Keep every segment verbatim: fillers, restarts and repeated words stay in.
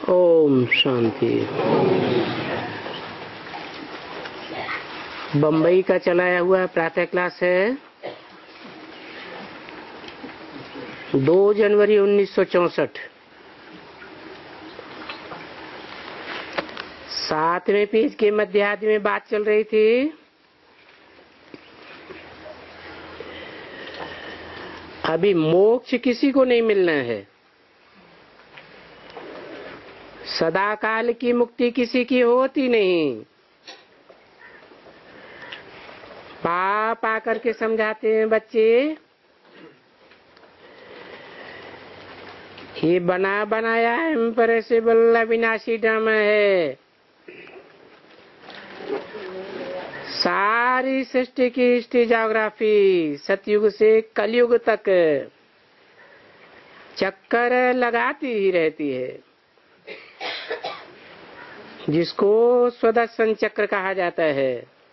ओम शांति। बम्बई का चलाया हुआ प्रातः क्लास है दो जनवरी उन्नीस सौ चौसठ। सातवें पेज के मध्याह्न में बात चल रही थी। अभी मोक्ष किसी को नहीं मिलना है, सदा काल की मुक्ति किसी की होती नहीं। पाप आकर के समझाते हैं बच्चे, ये बना बनाया इम्पॉसिबल अविनाशी ड्रामा है। सारी सृष्टि की हिस्ट्री ज्योग्राफी सतयुग से कलयुग तक चक्कर लगाती ही रहती है, जिसको स्वदर्शन चक्र कहा जाता है।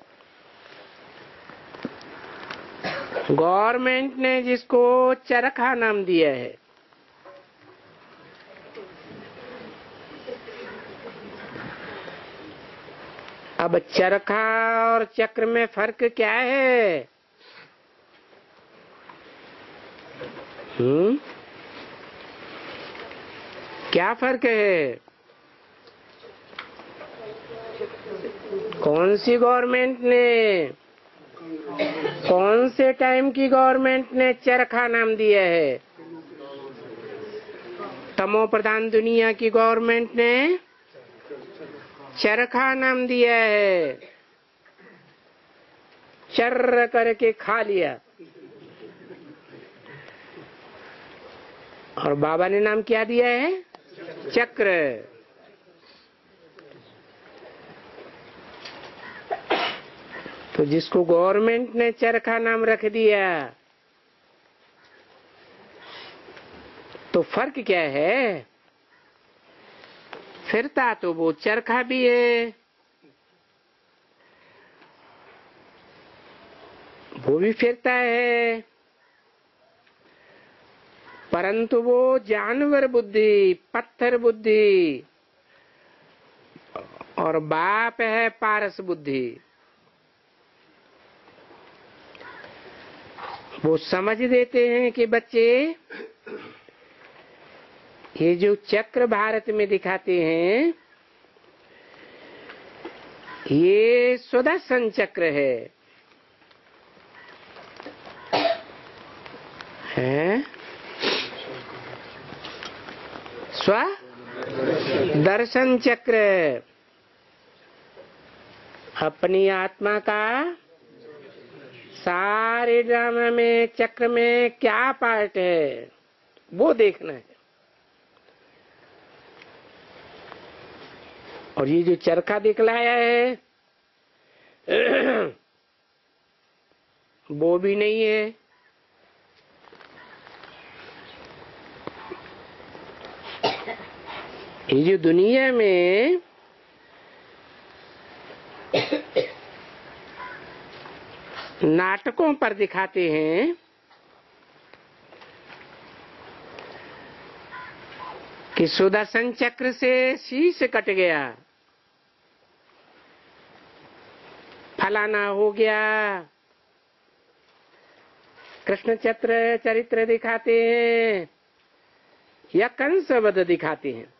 गवर्नमेंट ने जिसको चरखा नाम दिया है। अब चरखा और चक्र में फर्क क्या है? हम्म क्या फर्क है? कौन सी गवर्नमेंट ने, कौन से टाइम की गवर्नमेंट ने चरखा नाम दिया है? तमो प्रधान दुनिया की गवर्नमेंट ने चरखा नाम दिया है। चर्र करके खा लिया। और बाबा ने नाम क्या दिया है? चक्र। तो जिसको गवर्नमेंट ने चरखा नाम रख दिया, तो फर्क क्या है? फिरता तो वो चरखा भी है, वो भी फिरता है, परंतु वो जानवर बुद्धि, पत्थर बुद्धि, और बाप है पारस बुद्धि। वो समझ देते हैं कि बच्चे, ये जो चक्र भारत में दिखाते हैं, ये स्वदर्शन चक्र है, हैं? स्व दर्शन चक्र। अपनी आत्मा का सारे ड्रामा में, चक्र में क्या पार्ट है, वो देखना है। और ये जो चरखा दिखलाया है वो भी नहीं है। ये जो दुनिया में नाटकों पर दिखाते हैं कि सुदर्शन चक्र से शीश कट गया, फलाना हो गया, कृष्ण चक्र चरित्र दिखाते हैं या कंसवध दिखाते हैं।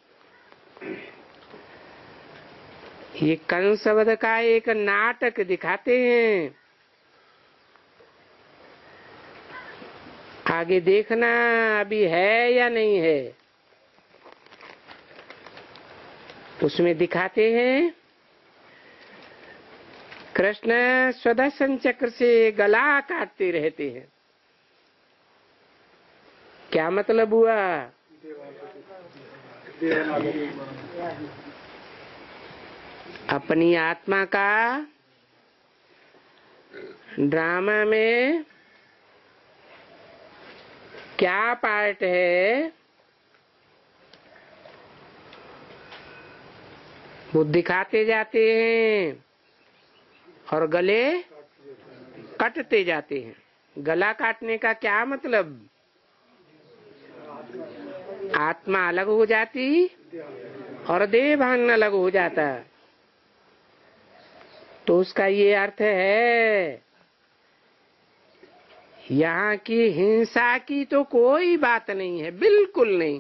ये कंसवध का एक नाटक दिखाते हैं। आगे देखना अभी है या नहीं है। उसमें दिखाते हैं कृष्ण स्वदर्शन चक्र से गला काटते रहते हैं। क्या मतलब हुआ? अपनी आत्मा का ड्रामा में क्या पार्ट है, वो दिखाते जाते हैं और गले कटते जाते हैं। गला काटने का क्या मतलब? आत्मा अलग हो जाती और देह भांगना लग हो जाता। तो उसका ये अर्थ है, यहाँ की हिंसा की तो कोई बात नहीं है, बिल्कुल नहीं।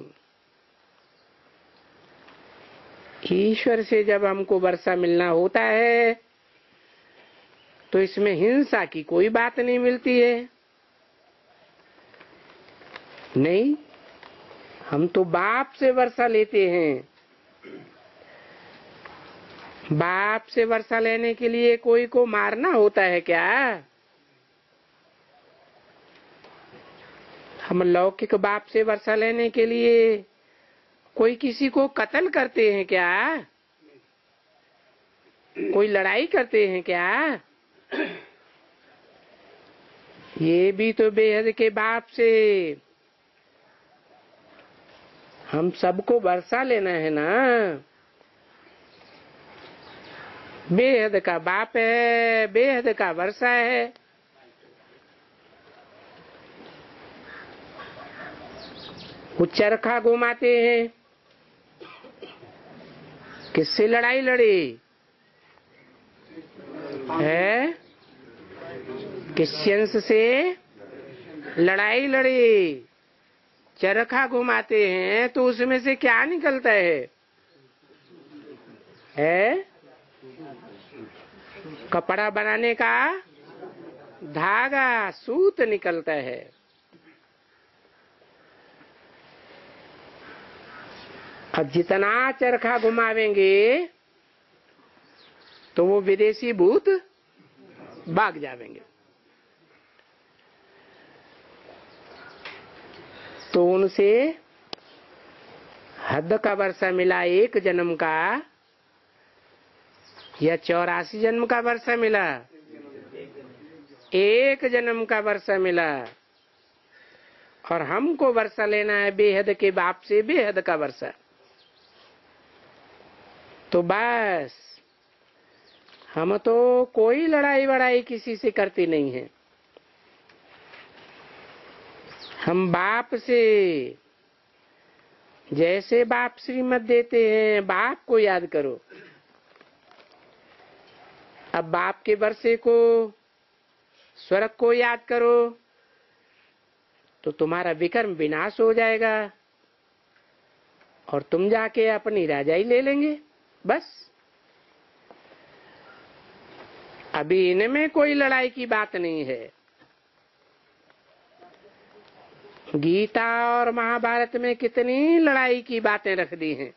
ईश्वर से जब हमको वर्षा मिलना होता है तो इसमें हिंसा की कोई बात नहीं मिलती है। नहीं, हम तो बाप से वर्षा लेते हैं। बाप से वर्षा लेने के लिए कोई को मारना होता है क्या? हम लौकिक बाप से वर्षा लेने के लिए कोई किसी को कत्ल करते हैं क्या? कोई लड़ाई करते हैं क्या? ये भी तो बेहद के बाप से हम सबको वर्षा लेना है ना। बेहद का बाप है, बेहद का वर्षा है। वो चरखा घुमाते हैं, किससे लड़ाई लड़ी है? क्रिश्चियंस से लड़ाई लड़ी। चरखा घुमाते हैं तो उसमें से क्या निकलता है? है कपड़ा बनाने का धागा, सूत निकलता है। अब जितना चरखा घुमावेंगे तो वो विदेशी भूत भाग जाएंगे। तो उनसे हद का वर्षा मिला एक जन्म का या चौरासी जन्म का वर्षा मिला? एक जन्म का वर्षा मिला। और हमको वर्षा लेना है बेहद के बाप से, बेहद का वर्षा। तो बस हम तो कोई लड़ाई वड़ाई किसी से करते नहीं है। हम बाप से जैसे बाप श्रीमत देते हैं, बाप को याद करो। अब बाप के वर्षे को, स्वर्ग को याद करो तो तुम्हारा विकर्म विनाश हो जाएगा और तुम जाके अपनी राजाई ले लेंगे। बस अभी इनमें कोई लड़ाई की बात नहीं है। गीता और महाभारत में कितनी लड़ाई की बातें रख दी हैं।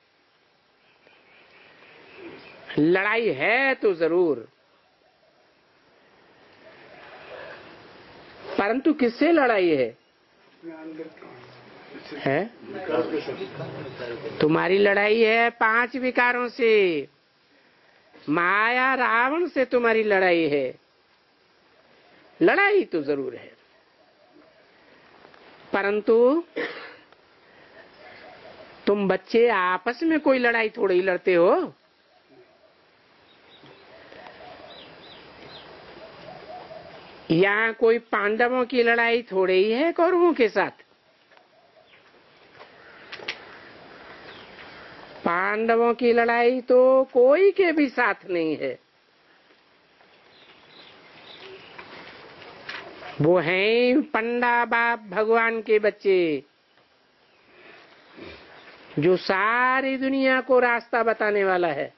लड़ाई है तो जरूर, परंतु किससे लड़ाई है? है तुम्हारी लड़ाई है पांच विकारों से। माया रावण से तुम्हारी लड़ाई है। लड़ाई तो जरूर है, परंतु तुम बच्चे आपस में कोई लड़ाई थोड़ी लड़ते हो। यहाँ कोई पांडवों की लड़ाई थोड़ी ही है कौरवों के साथ। पांडवों की लड़ाई तो कोई के भी साथ नहीं है। वो हैं पंडा बाप भगवान के बच्चे, जो सारी दुनिया को रास्ता बताने वाला है।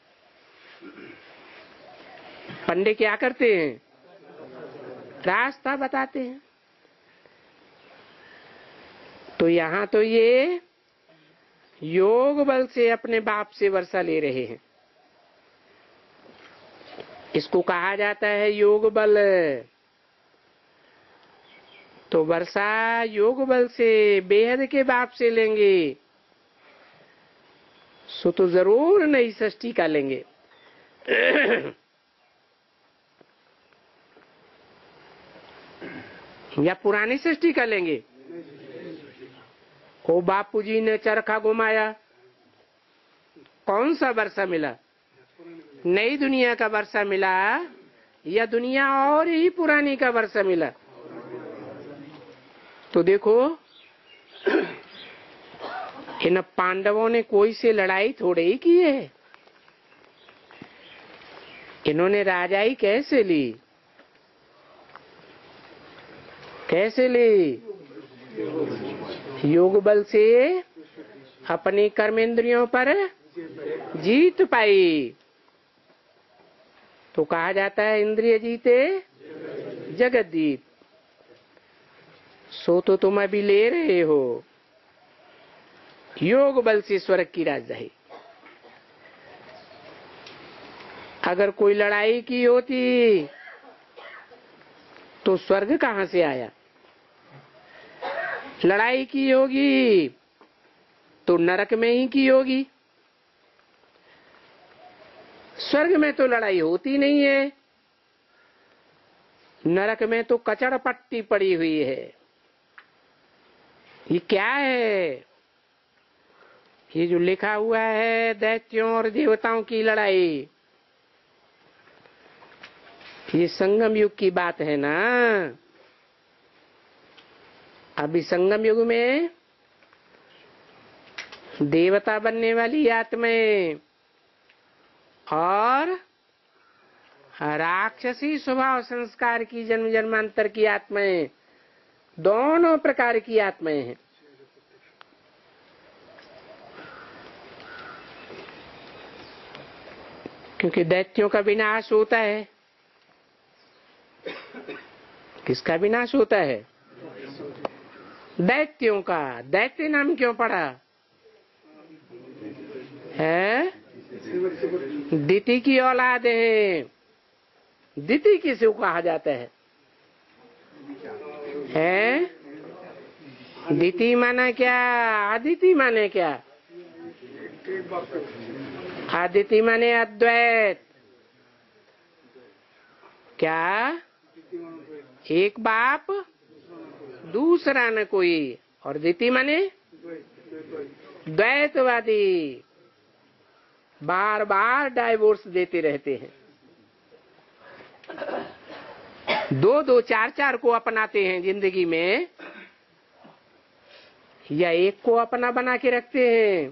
पंडे क्या करते हैं? रास्ता बताते हैं। तो यहाँ तो ये योग बल से अपने बाप से वर्षा ले रहे हैं। इसको कहा जाता है योग बल। तो वर्षा योग बल से, बेहद के बाप से लेंगे सो तो जरूर नई सृष्टि का लेंगे। या पुरानी सृष्टि का लेंगे। ओ बापूजी ने चरखा घुमाया, कौन सा वर्षा मिला? नई दुनिया का वर्षा मिला या दुनिया और ही पुरानी का वर्षा मिला? तो देखो इन पांडवों ने कोई से लड़ाई थोड़े ही की है। इन्होंने राजाई कैसे ली? कैसे ली? योग बल से अपने कर्मेंद्रियों पर जीत पाई। तो कहा जाता है इंद्रिय जीते जगत जीत। सो तो तुम अभी ले रहे हो योग बल से स्वर्ग की राजधानी। अगर कोई लड़ाई की होती तो स्वर्ग कहां से आया? लड़ाई की होगी तो नरक में ही की होगी। स्वर्ग में तो लड़ाई होती नहीं है, नरक में तो कचड़ पट्टी पड़ी हुई है। ये क्या है? ये जो लिखा हुआ है दैत्यों और देवताओं की लड़ाई, ये संगम युग की बात है ना। अभी संगम युग में देवता बनने वाली आत्माएं और राक्षसी स्वभाव संस्कार की जन्म जन्मांतर की आत्माएं, दोनों प्रकार की आत्माएं हैं। क्योंकि दैत्यों का विनाश होता है। किसका विनाश होता है? दैत्यों का। दैत्य नाम क्यों पड़ा है? दिति की औलाद है। दिति किसे कहा जाता है? है? दिति माना क्या? आदिति माने क्या? आदिति माने अद्वैत। क्या? एक बाप दूसरा न कोई। और दिति माने द्वैतवादी, बार बार डाइवोर्स देते रहते हैं। दो दो चार चार को अपनाते हैं जिंदगी में, या एक को अपना बना के रखते हैं।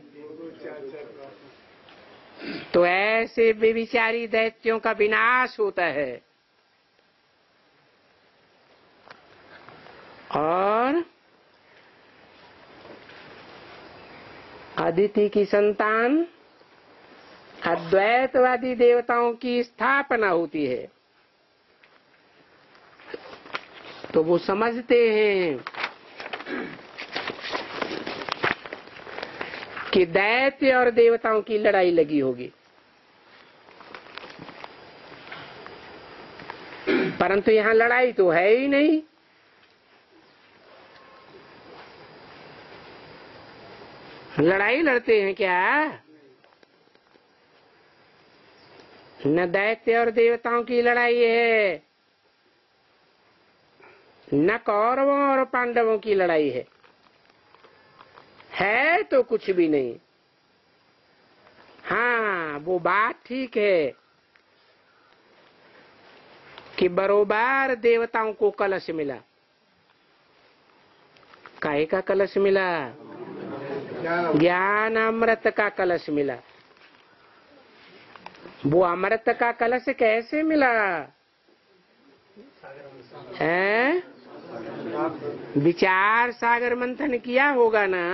तो ऐसे बेविचारी दैत्यों का विनाश होता है। और अदिति की संतान अद्वैतवादी देवताओं की स्थापना होती है। तो वो समझते हैं कि दैत्य और देवताओं की लड़ाई लगी होगी, परंतु यहाँ लड़ाई तो है ही नहीं। लड़ाई लड़ते हैं क्या? न दैत्य और देवताओं की लड़ाई है, न कौरवों और पांडवों की लड़ाई है। है तो कुछ भी नहीं। हाँ, वो बात ठीक है कि बरोबर देवताओं को कलश मिला। काहे का कलश मिला? ज्ञान अमृत का कलश मिला। वो अमृत का कलश कैसे मिला है? विचार सागर मंथन किया होगा ना।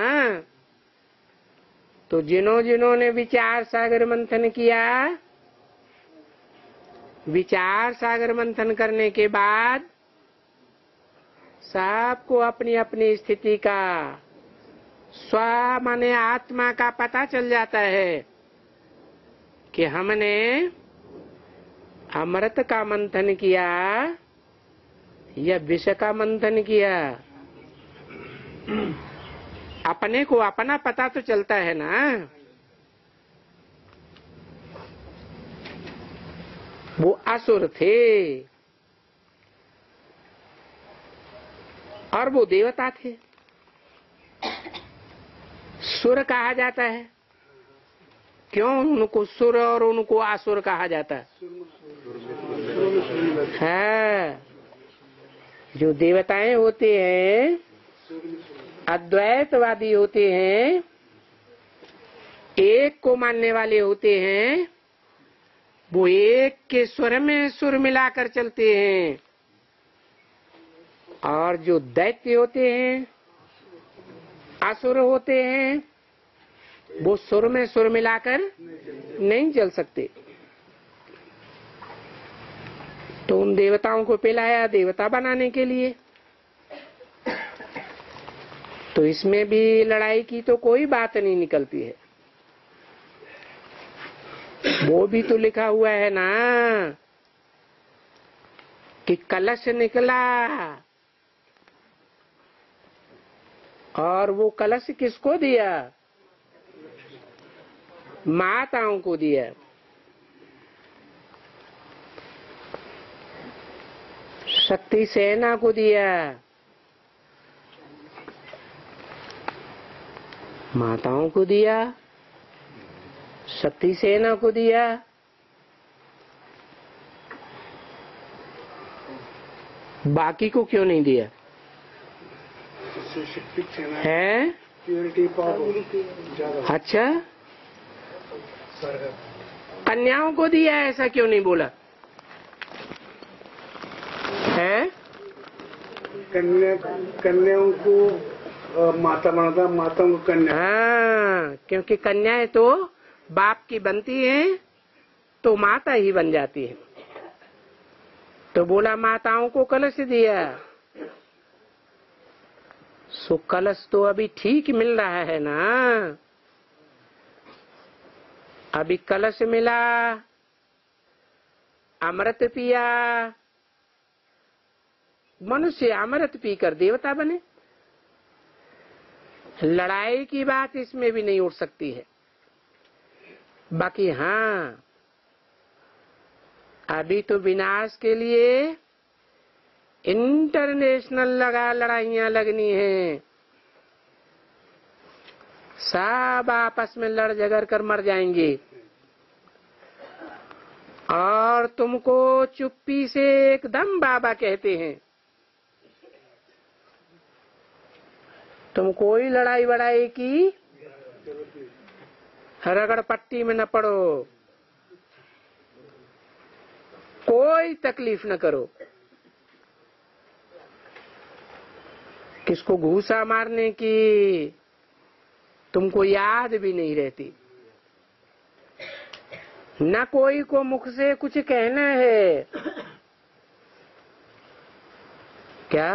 तो जिन्हों जिन्होंने विचार सागर मंथन किया, विचार सागर मंथन करने के बाद सबको अपनी अपनी स्थिति का, स्व माने आत्मा का पता चल जाता है कि हमने अमृत का मंथन किया या विष का मंथन किया। अपने को अपना पता तो चलता है ना। वो असुर थे और वो देवता थे। सुर कहा जाता है। क्यों उनको सुर और उनको असुर कहा जाता है? है जो देवताएं होते हैं, अद्वैतवादी होते हैं, एक को मानने वाले होते हैं वो एक के स्वर में सुर मिलाकर चलते हैं, और जो दैत्य होते हैं, असुर होते हैं, वो सुर में सुर मिलाकर नहीं चल सकते। तो उन देवताओं को पिलाया देवता बनाने के लिए। तो इसमें भी लड़ाई की तो कोई बात नहीं निकलती है। वो भी तो लिखा हुआ है ना कि कलश निकला, और वो कलश किसको दिया? माताओं को दिया। शक्ति सेना को दिया, माताओं को दिया, शक्ति सेना को दिया। बाकी को क्यों नहीं दिया? है प्योरिटी पावर। अच्छा, कन्याओं को दिया, ऐसा क्यों नहीं बोला है? कन्या कन्याओं को माता बनाता, माताओं को कन्या। हाँ, क्योंकि कन्याएं तो बाप की बनती हैं तो माता ही बन जाती है। तो बोला माताओं को कलश दिया। सो कलश तो अभी ठीक मिल रहा है ना। अभी कलश मिला, अमृत पिया, मनुष्य अमृत पीकर देवता बने। लड़ाई की बात इसमें भी नहीं उठ सकती है। बाकी हाँ, अभी तो विनाश के लिए इंटरनेशनल लगा लड़ाइयां लगनी है। सब आपस में लड़ झगड़ कर मर जाएंगे, और तुमको चुप्पी से एकदम बाबा कहते हैं तुम कोई लड़ाई वड़ाई की रगड़ पट्टी में न पड़ो, कोई तकलीफ न करो। किसको घूसा मारने की तुमको याद भी नहीं रहती, न कोई को मुख से कुछ कहना है। क्या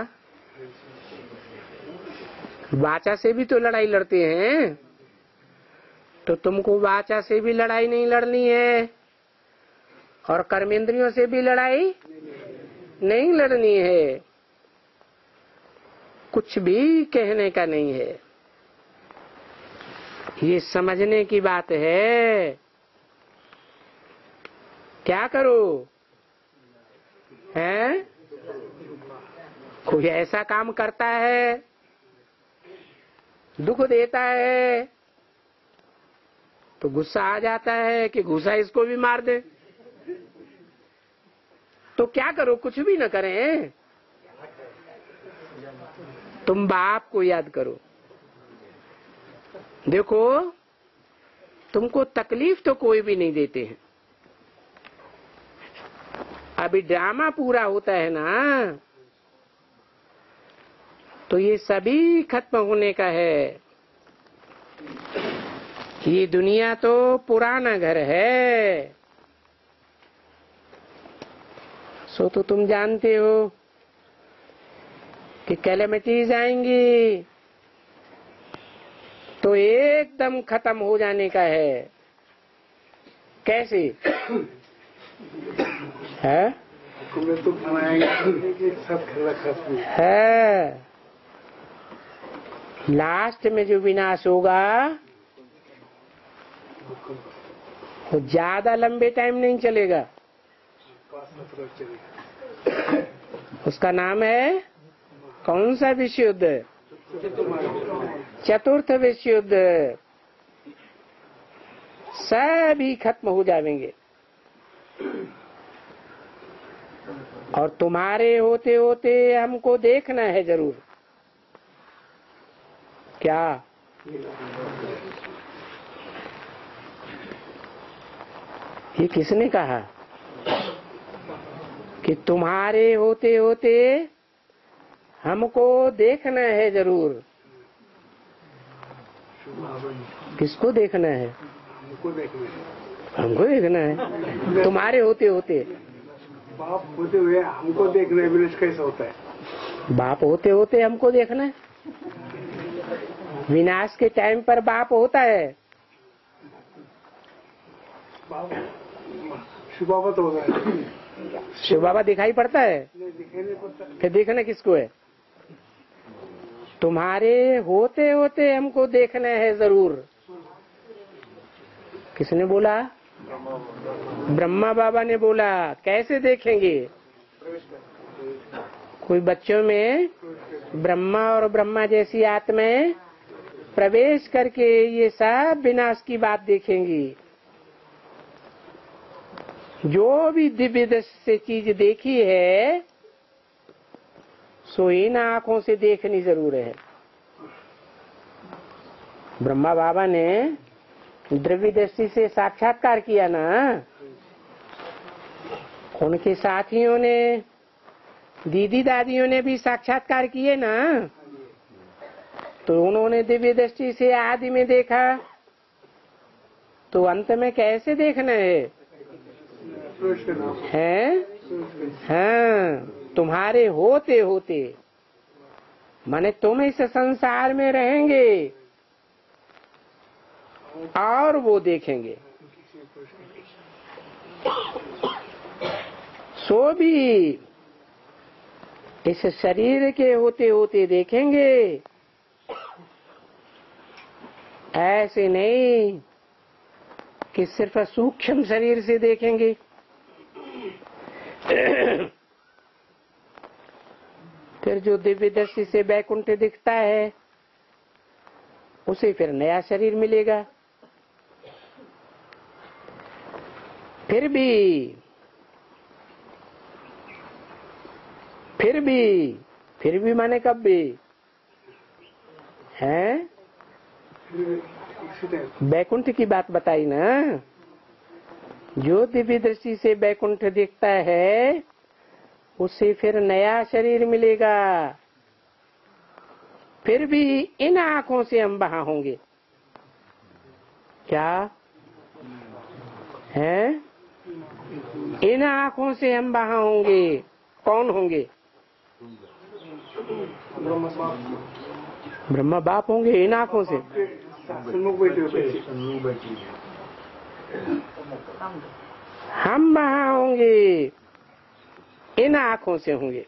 वाचा से भी तो लड़ाई लड़ते हैं, तो तुमको वाचा से भी लड़ाई नहीं लड़नी है, और कर्मेंद्रियों से भी लड़ाई नहीं लड़नी है। कुछ भी कहने का नहीं है, ये समझने की बात है। क्या करो है? कोई ऐसा काम करता है, दुख देता है, तो गुस्सा आ जाता है कि गुस्सा इसको भी मार दे। तो क्या करो? कुछ भी न करें, तुम बाप को याद करो। देखो, तुमको तकलीफ तो कोई भी नहीं देते हैं। अभी ड्रामा पूरा होता है ना, तो ये सभी खत्म होने का है। ये दुनिया तो पुराना घर है। सो तो तुम जानते हो कि कैलेमिटीज आएंगी तो एकदम खत्म हो जाने का है। कैसे है? है लास्ट में जो विनाश होगा वो ज्यादा लंबे टाइम नहीं चलेगा। उसका नाम है कौन सा विश्व युद्ध? चतुर्थ विश्व युद्ध। सभी खत्म हो जाएंगे, और तुम्हारे होते होते हमको देखना है जरूर। क्या ये किसने कहा कि तुम्हारे होते होते हमको देखना है जरूर? किसको देखना है? हमको देखना है। हमको देखना है। तुम्हारे होते होते बाप होते हुए हमको देखना है, विनाश कैसे होता है? बाप होते होते हमको देखना है? विनाश के टाइम पर बाप होता है। शिव बाबा तो होता है। शिव बाबा दिखाई पड़ता है? नहीं, दिखाई नहीं पड़ता। फिर देखना किसको है? तुम्हारे होते होते हमको देखना है जरूर। किसने बोला? ब्रह्मा बाबा ने बोला। कैसे देखेंगे? कोई बच्चों में ब्रह्मा और ब्रह्मा जैसी आत्माएं प्रवेश करके ये सब विनाश की बात देखेंगी। जो भी दिव्य दृष्टि से चीज देखी है सो इन आंखों से देखनी जरूर है। ब्रह्मा बाबा ने दिव्य दृष्टि से साक्षात्कार किया ना, उनके साथियों ने, दीदी दादियों ने भी साक्षात्कार किए ना, तो उन्होंने दिव्य दृष्टि से आदि में देखा, तो अंत में कैसे देखना है? हैं? हाँ, तुम्हारे होते होते माने तुम इस संसार में रहेंगे और वो देखेंगे। सो भी इस शरीर के होते होते देखेंगे, ऐसे नहीं कि सिर्फ सूक्ष्म शरीर से देखेंगे। फिर जो दिव्य दृष्टि से वैकुंठ दिखता है उसे फिर नया शरीर मिलेगा। फिर भी फिर भी फिर भी माने कब भी हैं? वैकुंठ की बात बताई ना। जो दिव्य दृष्टि से वैकुंठ दिखता है उससे फिर नया शरीर मिलेगा। फिर भी इन आंखों से हम वहां होंगे। क्या है? इन आंखों से हम वहां होंगे। कौन होंगे? ब्रह्मा बाप होंगे इन आंखों से। हम वहां होंगे, इन आंखों से होंगे।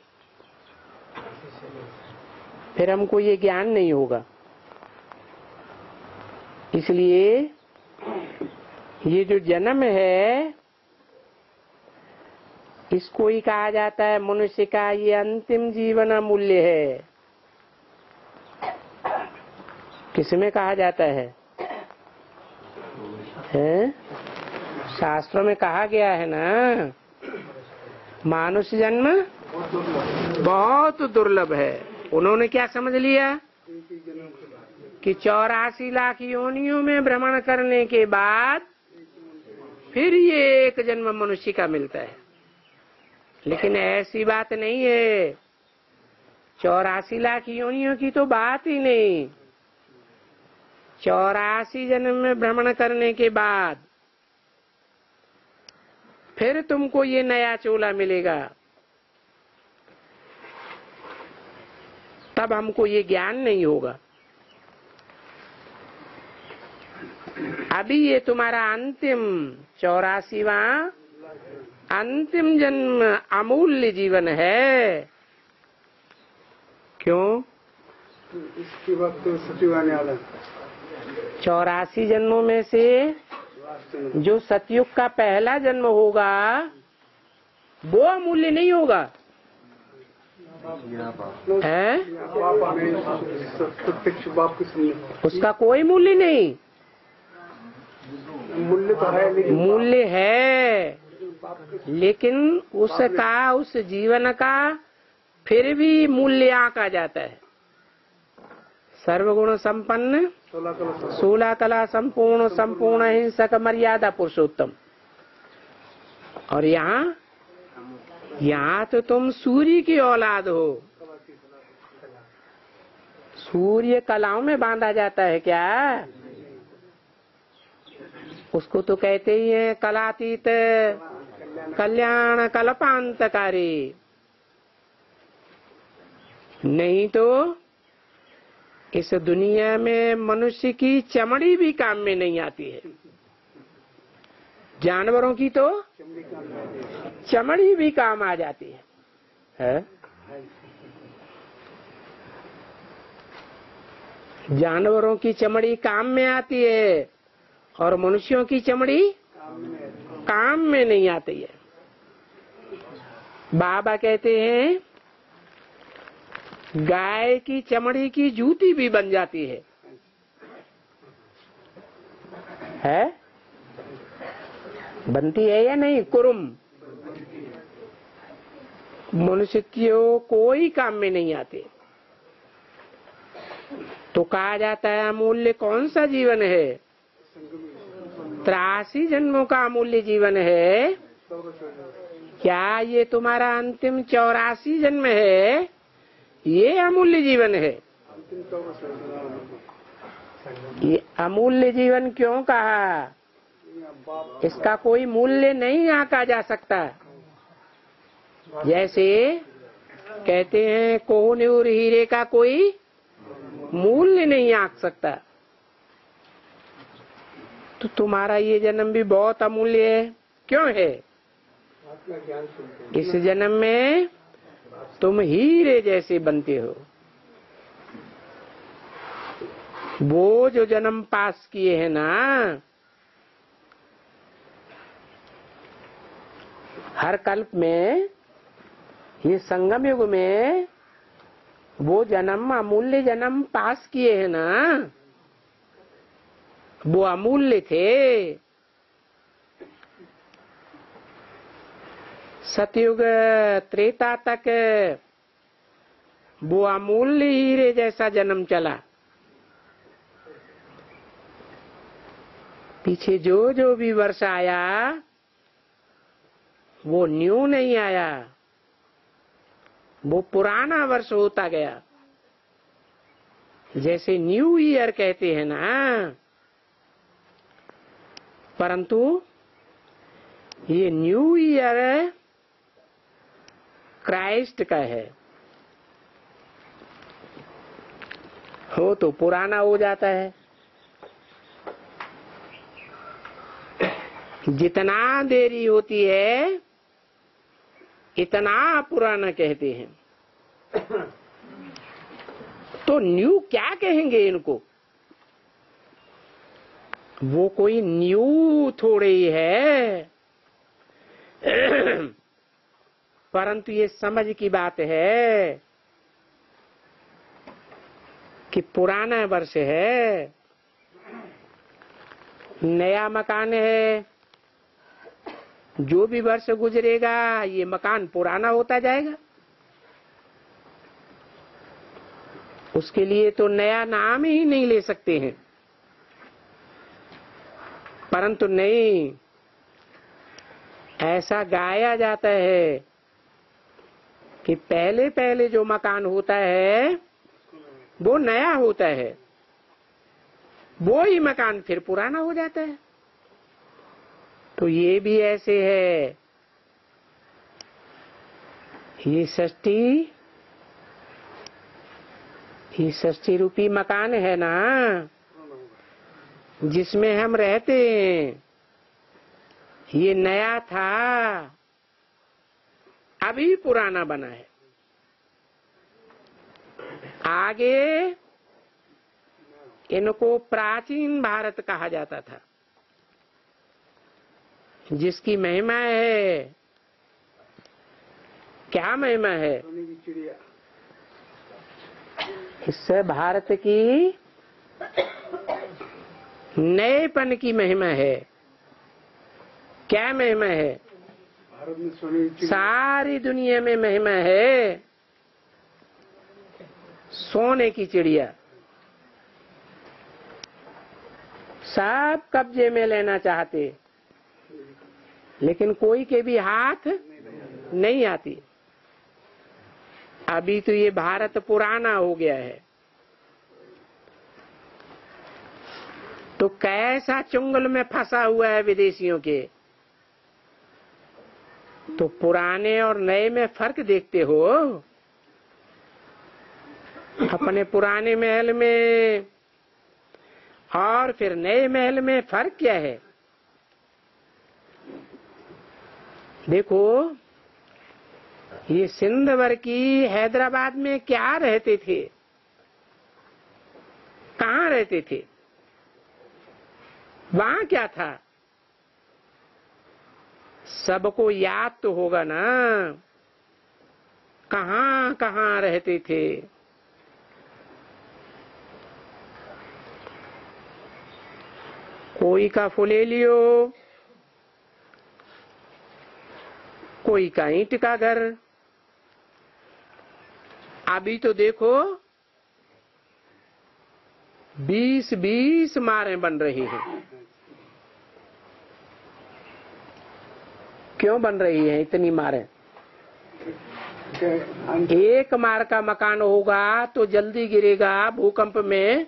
फिर हमको ये ज्ञान नहीं होगा। इसलिए ये जो जन्म है इसको ही कहा जाता है मनुष्य का ये अंतिम जीवन अमूल्य है। किसमें कहा जाता है? हैं? शास्त्रों में कहा गया है ना, मानुष जन्म बहुत दुर्लभ है। उन्होंने क्या समझ लिया कि चौरासी लाख योनियों में भ्रमण करने के बाद फिर ये एक जन्म मनुष्य का मिलता है। लेकिन ऐसी बात नहीं है। चौरासी लाख योनियों की तो बात ही नहीं। चौरासी जन्म में भ्रमण करने के बाद फिर तुमको ये नया चोला मिलेगा। तब हमको ये ज्ञान नहीं होगा। अभी ये तुम्हारा अंतिम चौरासीवा अंतिम जन्म अमूल्य जीवन है। क्यों? इसकी बात तो सचिव आने वाला। चौरासी जन्मों में से जो सतयुग का पहला जन्म होगा वो अमूल्य नहीं होगा है? उसका कोई मूल्य नहीं। मूल्य तो है, लेकिन मूल्य है, लेकिन उसका उस जीवन का फिर भी मूल्य आंका जाता है। सर्वगुण संपन्न, सोलह कला संपूर्ण, संपूर्ण हिंसक, मर्यादा पुरुषोत्तम। और यहाँ यहाँ तो तुम सूर्य की औलाद हो। सूर्य कलाओं में बांधा जाता है क्या? उसको तो कहते ही है कलातीत कल्याण कल्पांतकारी। नहीं तो इस दुनिया में मनुष्य की चमड़ी भी काम में नहीं आती है। जानवरों की तो चमड़ी भी काम आ जाती है, है? जानवरों की चमड़ी काम में आती है और मनुष्यों की चमड़ी काम में नहीं आती है। बाबा कहते हैं गाय की चमड़ी की जूती भी बन जाती है, है? बनती है या नहीं? कुरुम मनुष्य की कोई काम में नहीं आते। तो कहा जाता है अमूल्य कौन सा जीवन है? त्रासी जन्मों का अमूल्य जीवन है। क्या ये तुम्हारा अंतिम चौरासी जन्म है? ये अमूल्य जीवन है। ये अमूल्य जीवन क्यों कहा? इसका कोई मूल्य नहीं आंका जा सकता। जैसे कहते हैं कोहिनूर हीरे का कोई मूल्य नहीं आंक सकता। तो तुम्हारा ये जन्म भी बहुत अमूल्य है। क्यों है? इस जन्म में तुम हीरे जैसे बनते हो। वो जो जन्म पास किए हैं ना, हर कल्प में, ये संगम युग में वो जन्म अमूल्य जन्म पास किए हैं ना, वो अमूल्य थे। सतयुग त्रेता तक वो अमूल्य हीरे जैसा जन्म चला। पीछे जो जो भी वर्ष आया वो न्यू नहीं आया, वो पुराना वर्ष होता गया। जैसे न्यू ईयर कहते हैं ना, परंतु ये न्यू ईयर क्राइस्ट का है, हो तो पुराना हो जाता है। जितना देरी होती है इतना पुराना कहते हैं। तो न्यू क्या कहेंगे इनको? वो कोई न्यू थोड़े ही है। परंतु ये समझ की बात है कि पुराना वर्ष है, नया मकान है। जो भी वर्ष गुजरेगा ये मकान पुराना होता जाएगा। उसके लिए तो नया नाम ही नहीं ले सकते हैं। परंतु नहीं, ऐसा गाया जाता है कि पहले पहले जो मकान होता है वो नया होता है, वो ही मकान फिर पुराना हो जाता है। तो ये भी ऐसे है। ये सृष्टि ये सृष्टि रूपी मकान है ना, जिसमें हम रहते हैं, ये नया था, अभी पुराना बना है। आगे इनको प्राचीन भारत कहा जाता था, जिसकी महिमा है। क्या महिमा है? इस भारत की नएपन की महिमा है। क्या महिमा है? भारत में सोने की चिड़िया। सारी दुनिया में महिमा है सोने की चिड़िया। सब कब्जे में लेना चाहते, लेकिन कोई के भी हाथ नहीं आती। अभी तो ये भारत पुराना हो गया है, तो कैसा चुंगल में फंसा हुआ है विदेशियों के। तो पुराने और नए में फर्क देखते हो? अपने पुराने महल में और फिर नए महल में फर्क क्या है? देखो, ये सिंध भर की हैदराबाद में क्या रहते थे, कहाँ रहते थे, वहां क्या था, सबको याद तो होगा ना, कहाँ कहाँ रहते थे। कोई का फुलेलियो, कोई का ईंट का घर। अभी तो देखो बीस बीस मारे बन रही हैं। क्यों बन रही है इतनी मारें? एक मार का मकान होगा तो जल्दी गिरेगा भूकंप में,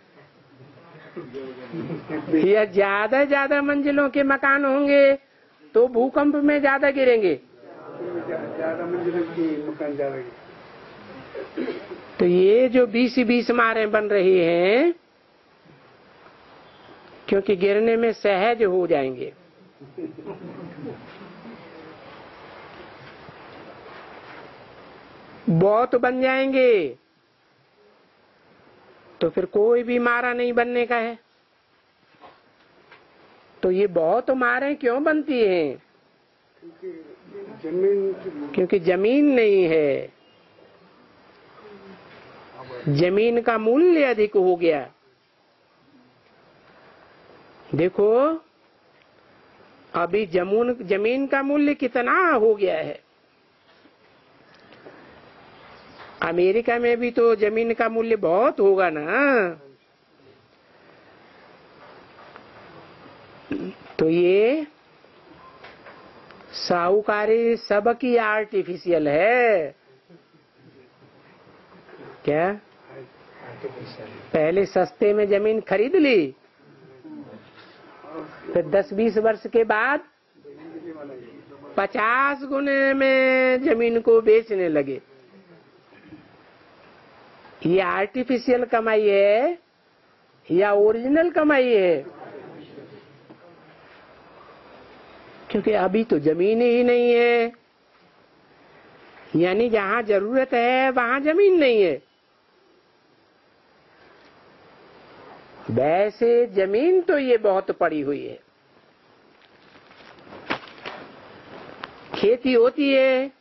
या ज्यादा ज्यादा मंजिलों के मकान होंगे तो भूकंप में ज्यादा गिरेंगे। ज्यादा मंजिलों की मकान ज्यादा। तो ये जो बीस बीस मारे बन रही हैं, क्योंकि गिरने में सहज हो जाएंगे। बहुत बन जाएंगे तो फिर कोई भी मारा नहीं बनने का है। तो ये बहुत मारे क्यों बनती हैं? जमीन, क्योंकि जमीन नहीं है, जमीन का मूल्य अधिक हो गया। देखो अभी जमून जमीन का मूल्य कितना हो गया है। अमेरिका में भी तो जमीन का मूल्य बहुत होगा ना। तो ये साहूकारी सबकी आर्टिफिशियल है क्या? पहले सस्ते में जमीन खरीद ली, फिर दस बीस वर्ष के बाद पचास गुने में जमीन को बेचने लगे। ये आर्टिफिशियल कमाई है या ओरिजिनल कमाई है? क्योंकि अभी तो जमीन ही नहीं है, यानी जहां जरूरत है वहां जमीन नहीं है। वैसे जमीन तो ये बहुत पड़ी हुई है, खेती होती है,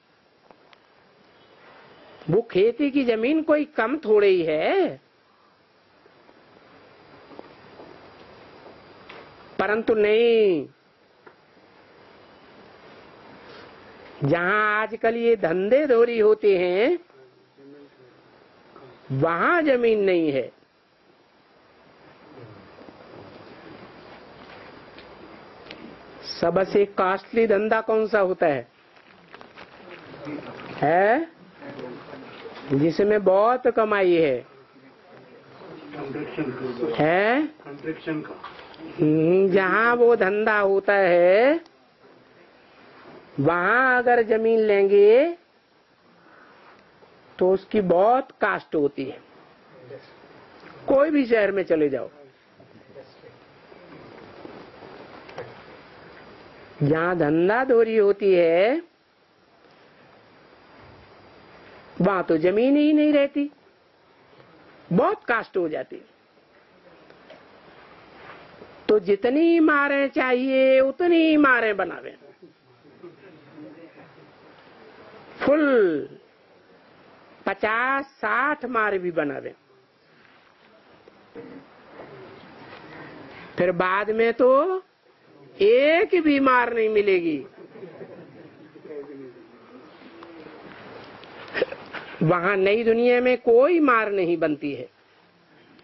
वो खेती की जमीन कोई कम थोड़ी ही है। परंतु नहीं, जहां आजकल ये धंधे धोरी होते हैं वहां जमीन नहीं है। सबसे कॉस्टली धंधा कौन सा होता है? है जिसमें बहुत कमाई है, है कंस्ट्रक्शन का। जहाँ वो धंधा होता है वहाँ अगर जमीन लेंगे तो उसकी बहुत कास्ट होती है। कोई भी शहर में चले जाओ, जहाँ धंधा धोरी होती है वहां तो जमीन ही नहीं रहती, बहुत कास्ट हो जाती। तो जितनी इमारतें चाहिए उतनी इमारतें बनावे, फुल पचास साठ मार भी बनावे। फिर बाद में तो एक भी मार नहीं मिलेगी। वहां नई दुनिया में कोई मार नहीं बनती है।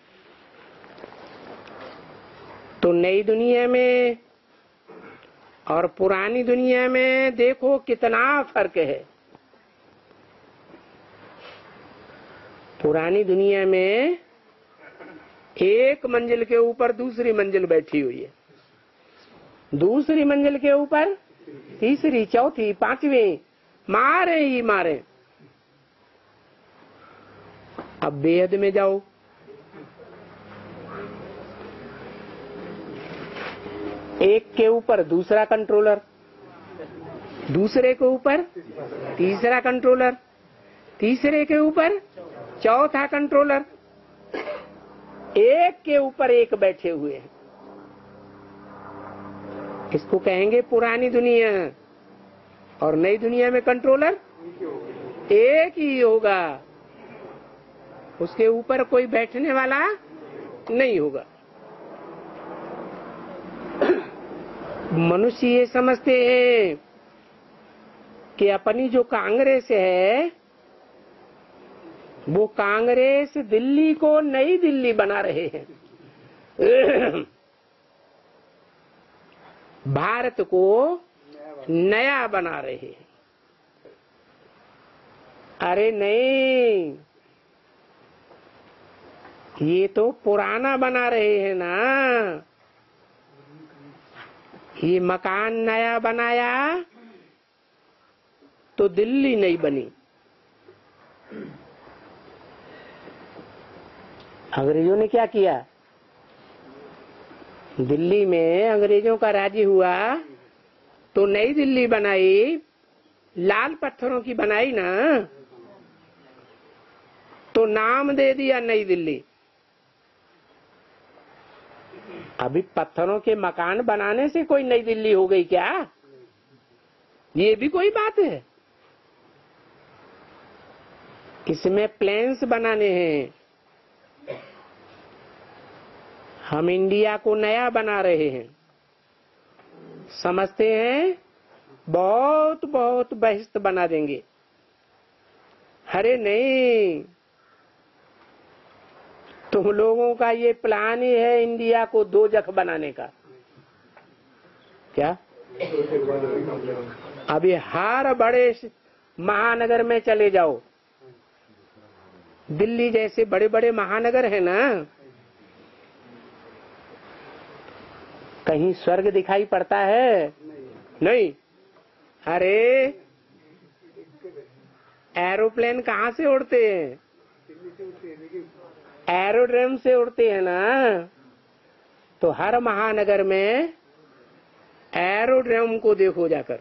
तो नई दुनिया में और पुरानी दुनिया में देखो कितना फर्क है। पुरानी दुनिया में एक मंजिल के ऊपर दूसरी मंजिल बैठी हुई है, दूसरी मंजिल के ऊपर तीसरी, चौथी, पांचवी, मारे ही मारे। अब बेहद में जाओ, एक के ऊपर दूसरा कंट्रोलर, दूसरे के ऊपर तीसरा कंट्रोलर, तीसरे के ऊपर चौथा कंट्रोलर, एक के ऊपर एक बैठे हुए हैं। इसको कहेंगे पुरानी दुनिया। और नई दुनिया में कंट्रोलर एक ही होगा, उसके ऊपर कोई बैठने वाला नहीं होगा। मनुष्य ये समझते हैं कि अपनी जो कांग्रेस है वो कांग्रेस दिल्ली को नई दिल्ली बना रहे हैं, भारत को नया बना रहे हैं। अरे नहीं, ये तो पुराना बना रहे हैं ना। ये मकान नया बनाया तो दिल्ली नहीं बनी। अंग्रेजों ने क्या किया? दिल्ली में अंग्रेजों का राज्य हुआ तो नई दिल्ली बनाई, लाल पत्थरों की बनाई ना, तो नाम दे दिया नई दिल्ली। अभी पत्थरों के मकान बनाने से कोई नई दिल्ली हो गई क्या? ये भी कोई बात है? इसमें प्लेन्स बनाने हैं। हम इंडिया को नया बना रहे हैं, समझते हैं बहुत बहुत बेहतर बना देंगे। अरे नहीं, तुम लोगों का ये प्लान ही है इंडिया को दो जख बनाने का। क्या? अभी हर बड़े महानगर में चले जाओ, दिल्ली जैसे बड़े बड़े महानगर है ना, कहीं स्वर्ग दिखाई पड़ता है? नहीं। अरे एरोप्लेन कहाँ से उड़ते हैं? एरोड्रम से उड़ते हैं ना। तो हर महानगर में एरोड्रम को देखो जाकर।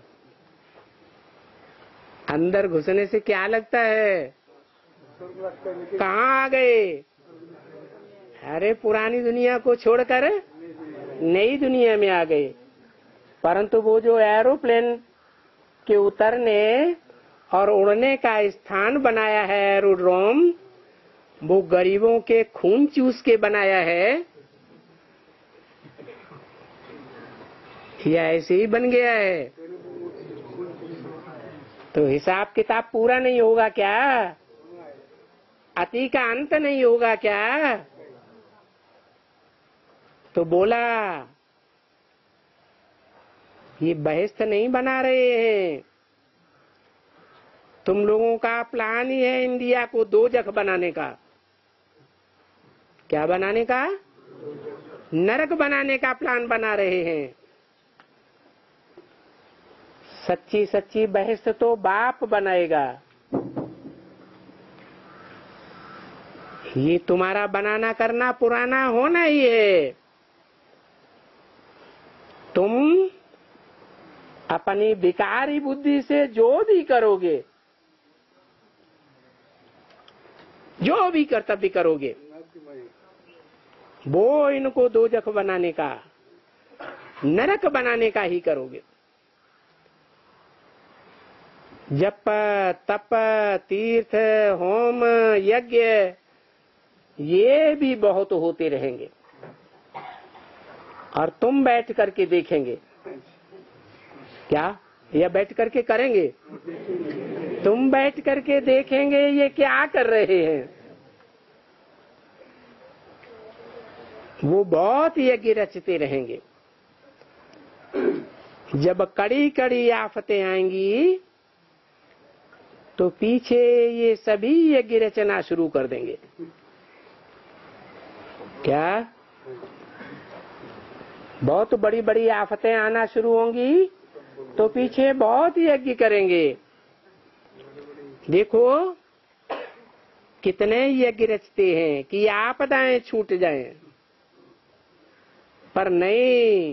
अंदर घुसने से क्या लगता है? कहाँ आ गए? अरे पुरानी दुनिया को छोड़कर नई दुनिया में आ गए। परंतु वो जो एरोप्लेन के उतरने और उड़ने का स्थान बनाया है एरोड्रोम, वो गरीबों के खून चूस के बनाया है या ऐसे ही बन गया है? तो हिसाब किताब पूरा नहीं होगा क्या? अति का अंत नहीं होगा क्या? तो बोला ये बहस नहीं बना रहे हैं, तुम लोगों का प्लान ही है इंडिया को दो जख बनाने का। क्या बनाने का? नरक बनाने का प्लान बना रहे हैं। सच्ची सच्ची बहस तो बाप बनाएगा। ये तुम्हारा बनाना करना पुराना होना ही है। तुम अपनी विकारी बुद्धि से जो भी करोगे, जो भी कर्तव्य करोगे, वो इनको दोजख बनाने का, नरक बनाने का ही करोगे। जप तप तीर्थ होम यज्ञ ये भी बहुत होते रहेंगे और तुम बैठ करके देखेंगे। क्या? या बैठ करके करेंगे? तुम बैठ करके देखेंगे ये क्या कर रहे हैं। वो बहुत यज्ञ रचते रहेंगे। जब कड़ी कड़ी आफतें आएंगी तो पीछे ये सभी यज्ञ रचना शुरू कर देंगे। क्या बहुत बड़ी बड़ी आफतें आना शुरू होंगी तो पीछे बहुत यज्ञ करेंगे। देखो कितने यज्ञ रचते हैं कि आपदाएं छूट जाएं, पर नहीं,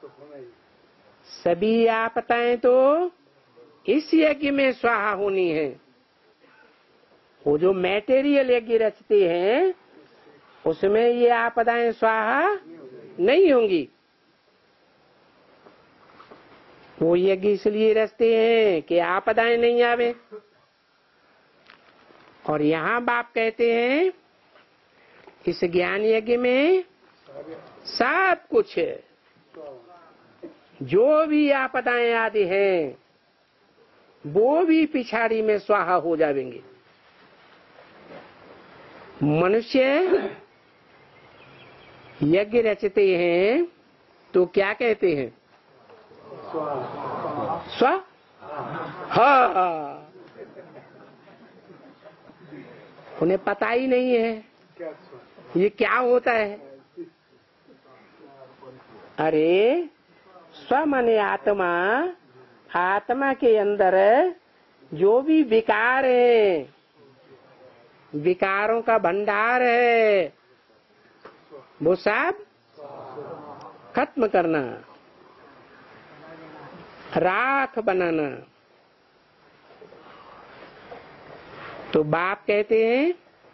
सभी आपदाएं तो इस यज्ञ में स्वाहा होनी है। वो जो मैटेरियल यज्ञ रचते हैं उसमें ये आपदाएं स्वाहा नहीं होंगी। वो यज्ञ इसलिए रचते हैं कि आपदाएं नहीं आवे। और यहाँ बाप कहते हैं इस ज्ञान यज्ञ में सब कुछ है, जो भी आपदाएं आदि हैं वो भी पिछाड़ी में स्वाहा हो जाएंगे। मनुष्य यज्ञ रचते हैं तो क्या कहते हैं? स्व हा। उन्हें पता ही नहीं है ये क्या होता है। अरे स्व माने आत्मा, आत्मा के अंदर जो भी विकार है, विकारों का भंडार है, वो सब खत्म करना, राख बनाना। तो बाप कहते हैं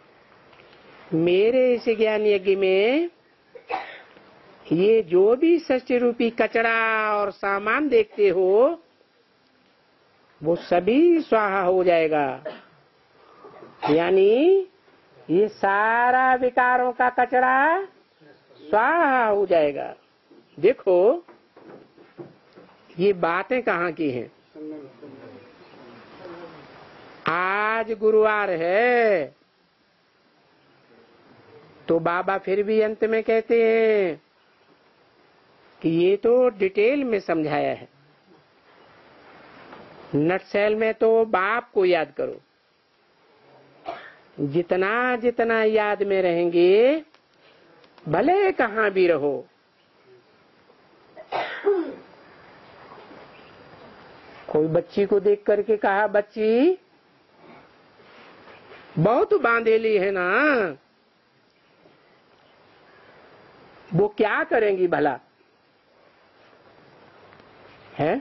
मेरे इस ज्ञान यज्ञ में ये जो भी षष्टि रूपी कचरा और सामान देखते हो वो सभी स्वाहा हो जाएगा। यानी ये सारा विकारों का कचरा स्वाहा हो जाएगा। देखो ये बातें कहाँ की हैं? आज गुरुवार है तो बाबा फिर भी अंत में कहते हैं कि ये तो डिटेल में समझाया है, नटसेल में तो बाप को याद करो। जितना जितना याद में रहेंगे, भले कहाँ भी रहो, कोई बच्ची को देख करके कहा बच्ची बहुत बांधेली है ना, वो क्या करेंगी भला? है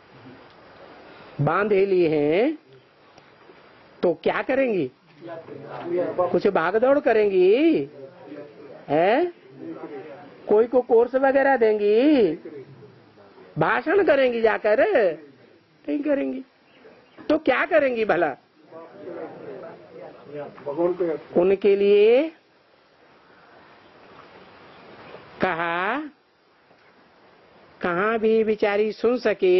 बांधेली है तो क्या करेंगी? कुछ भाग दौड़ करेंगी? है कोई को कोर्स वगैरह देंगी? भाषण करेंगी? जाकर नहीं करेंगी। तो क्या करेंगी भला? उनके लिए कहा कहाँ भी बिचारी सुन सके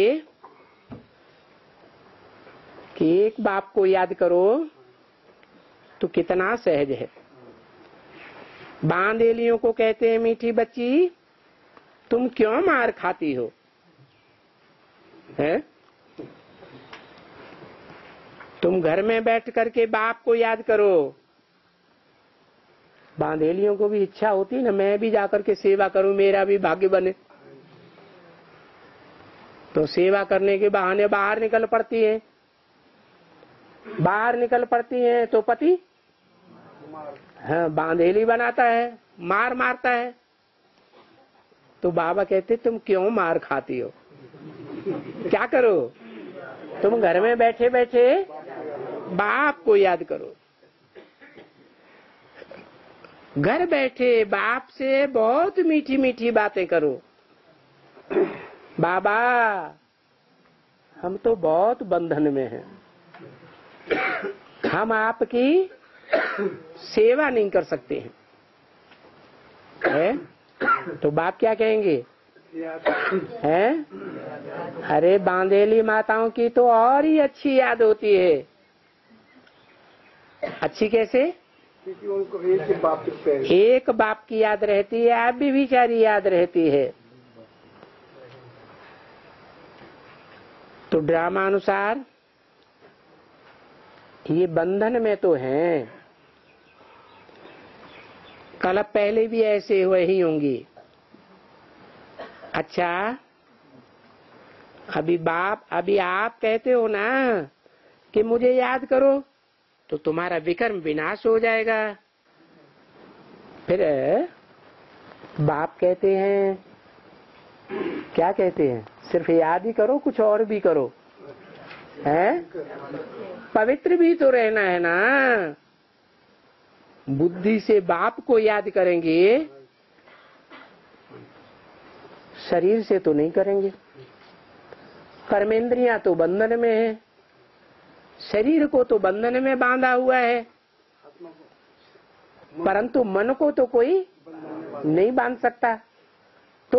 कि एक बाप को याद करो तो कितना सहज है। बांधेलियों को कहते हैं मीठी बच्ची तुम क्यों मार खाती हो? है तुम घर में बैठ करके बाप को याद करो। बांधेलियों को भी इच्छा होती ना, मैं भी जाकर के सेवा करूं, मेरा भी भाग्य बने। तो सेवा करने के बहाने बाहर निकल पड़ती है। बाहर निकल पड़ती है तो पति हाँ बांधेली बनाता है, मार मारता है। तो बाबा कहते तुम क्यों मार खाती हो? क्या करो? तुम घर में बैठे बैठे बाप को याद करो। घर बैठे बाप से बहुत मीठी मीठी बातें करो। बाबा हम तो बहुत बंधन में हैं, हम आपकी सेवा नहीं कर सकते हैं। है? तो बाप क्या कहेंगे? हैं? अरे बांधेली माताओं की तो और ही अच्छी याद होती है। अच्छी कैसे? क्योंकि उनको एक ही बाप दिखते हैं। एक बाप की याद रहती है, आप भी बेचारी याद रहती है। तो ड्रामा अनुसार ये बंधन में तो हैं, कल पहले भी ऐसे हुए ही होंगे। अच्छा, अभी बाप अभी आप कहते हो ना कि मुझे याद करो, तो तुम्हारा विकर्म विनाश हो जाएगा। फिर बाप कहते हैं, क्या कहते हैं, सिर्फ याद ही करो, कुछ और भी करो, है? पवित्र भी तो रहना है ना। बुद्धि से बाप को याद करेंगे, शरीर से तो नहीं करेंगे। कर्मेंद्रियां तो बंधन में है, शरीर को तो बंधन में बांधा हुआ है, परंतु मन को तो कोई नहीं बांध सकता। तो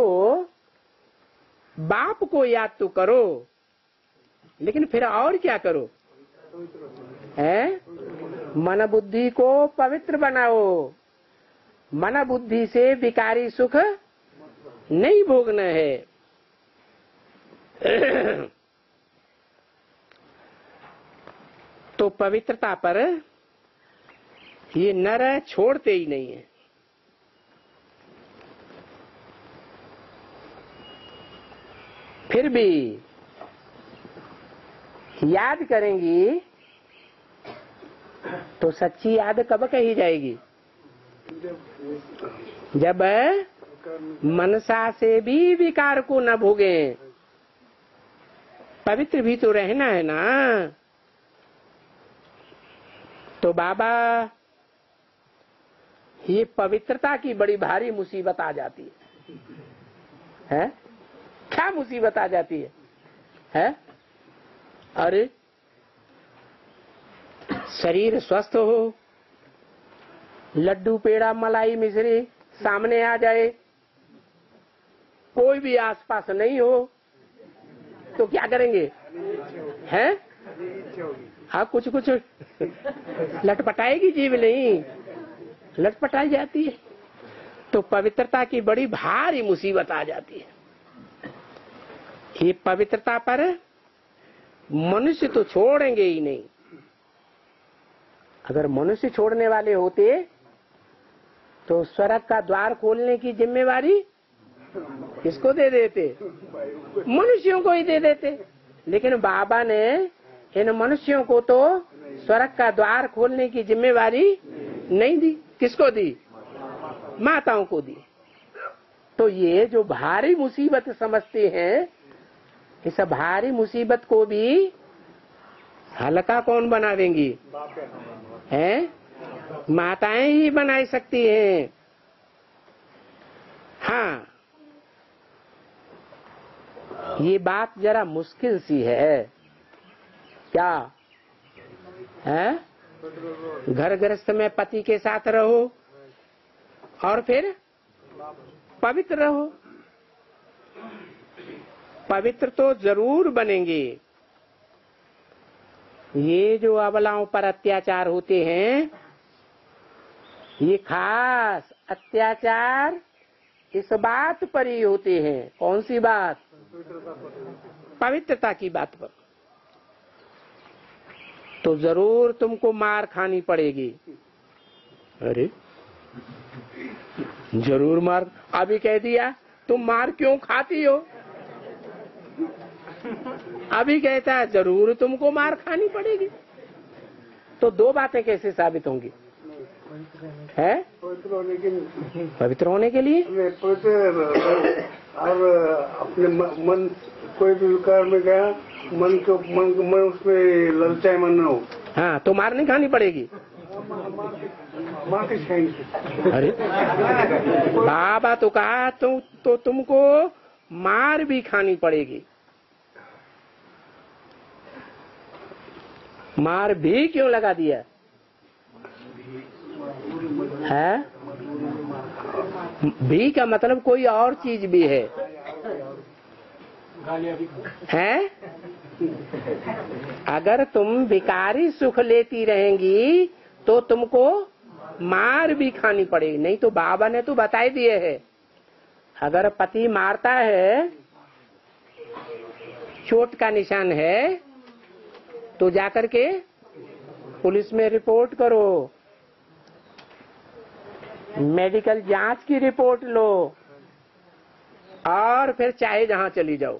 बाप को याद तो करो, लेकिन फिर और क्या करो, है? मन बुद्धि को पवित्र बनाओ। मन बुद्धि से विकारी सुख नहीं भोगना है। तो पवित्रता पर ये नर छोड़ते ही नहीं है। फिर भी याद करेंगी तो सच्ची याद कब कही जाएगी? जब मनसा से भी विकार को न भोगे। पवित्र भी तो रहना है ना। तो बाबा, ये पवित्रता की बड़ी भारी मुसीबत आ जाती है, है? क्या मुसीबत आ जाती है, है? अरे शरीर स्वस्थ हो, लड्डू पेड़ा मलाई मिश्री सामने आ जाए, कोई भी आसपास नहीं हो, तो क्या करेंगे, हैं? हाँ, कुछ कुछ लटपटाएगी जीव, नहीं लटपटाई जाती है। तो पवित्रता की बड़ी भारी मुसीबत आ जाती है। ये पवित्रता पर मनुष्य तो छोड़ेंगे ही नहीं। अगर मनुष्य छोड़ने वाले होते तो स्वर्ग का द्वार खोलने की जिम्मेवारी किसको दे देते? मनुष्यों को ही दे देते। लेकिन बाबा ने इन मनुष्यों को तो स्वर्ग का द्वार खोलने की जिम्मेवारी नहीं दी। किसको दी? माताओं को दी। तो ये जो भारी मुसीबत समझते हैं, इस भारी मुसीबत को भी हल्का कौन बना देंगी? हैं? माताएं ही बना सकती हैं। हाँ, ये बात जरा मुश्किल सी है। क्या है? घर गृहस्थ में पति के साथ रहो और फिर पवित्र रहो। पवित्र तो जरूर बनेंगे। ये जो अबलाओं पर अत्याचार होते हैं, ये खास अत्याचार इस बात पर ही होते हैं। कौन सी बात? पवित्रता की बात पर। तो जरूर तुमको मार खानी पड़ेगी। अरे जरूर मार, अभी कह दिया तुम मार क्यों खाती हो? अभी कहता है जरूर तुमको मार खानी पड़ेगी। तो दो बातें कैसे साबित होंगी? है पवित्र होने के लिए, पवित्र होने के लिए पवित्र और अपने मन, कोई भी विकार में गया, मन को मन, मन उसमें ललचाए मन न हो। हाँ, तो मार नहीं खानी पड़ेगी। मार के खाएंगे। अरे बाबा तो कहा तो, तो तुमको मार भी खानी पड़ेगी। मार भी क्यों लगा दिया है? भी का मतलब कोई और चीज भी है, है? अगर तुम विकारी सुख लेती रहेंगी तो तुमको मार भी खानी पड़ेगी। नहीं तो बाबा ने तो बता ही दिए है, अगर पति मारता है चोट का निशान है तो जाकर के पुलिस में रिपोर्ट करो, मेडिकल जांच की रिपोर्ट लो और फिर चाहे जहां चली जाओ।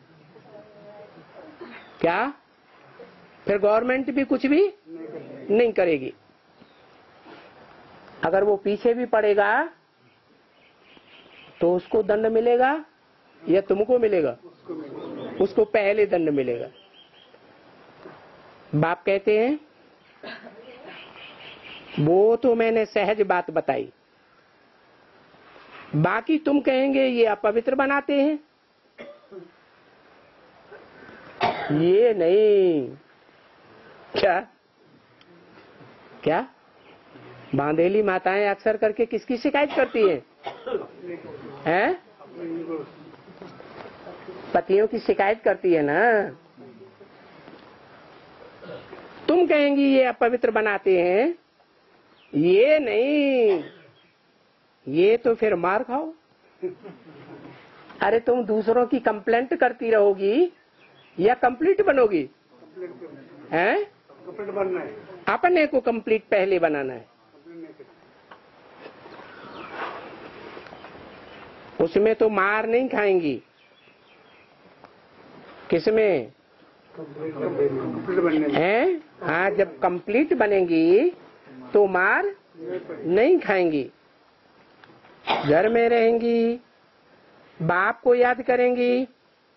क्या फिर गवर्नमेंट भी कुछ भी नहीं करेगी। अगर वो पीछे भी पड़ेगा तो उसको दंड मिलेगा या तुमको मिलेगा? उसको पहले दंड मिलेगा। बाप कहते हैं वो तो मैंने सहज बात बताई, बाकी तुम कहेंगे ये अपवित्र बनाते हैं। ये नहीं। क्या क्या बांधेली माताएं अक्सर करके किसकी शिकायत करती हैं? हैं? पतियों की शिकायत करती है ना। तुम कहेंगी ये अपवित्र बनाते हैं। ये नहीं, ये तो फिर मार खाओ। अरे तुम दूसरों की कंप्लेंट करती रहोगी या कंप्लीट बनोगी? हैं? कंप्लीट बनना है, अपने को कंप्लीट पहले बनाना है। उसमें तो मार नहीं खाएंगी। किसमें? कंप्लीट बनने में। हैं? हाँ, जब कंप्लीट बनेंगी तो मार नहीं खाएंगी। घर में रहेंगी, बाप को याद करेंगी,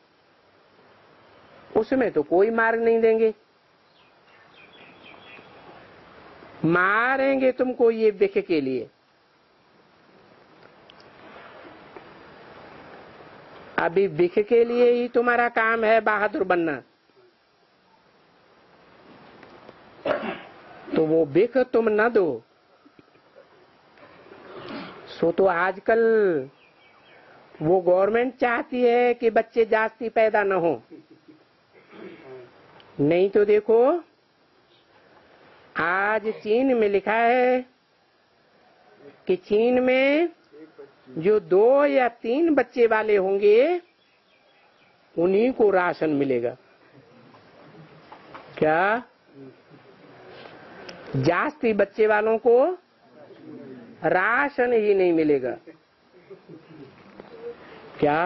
उसमें तो कोई मार नहीं देंगे। मारेंगे तुमको ये बिख के लिए। अभी बिख के लिए ही तुम्हारा काम है बहादुर बनना, तो वो बिख तुम न दो। सो तो आजकल वो गवर्नमेंट चाहती है कि बच्चे जास्ती पैदा न हो। नहीं तो देखो आज चीन में लिखा है कि चीन में जो दो या तीन बच्चे वाले होंगे उन्हीं को राशन मिलेगा। क्या? जास्ती बच्चे वालों को राशन ही नहीं मिलेगा। क्या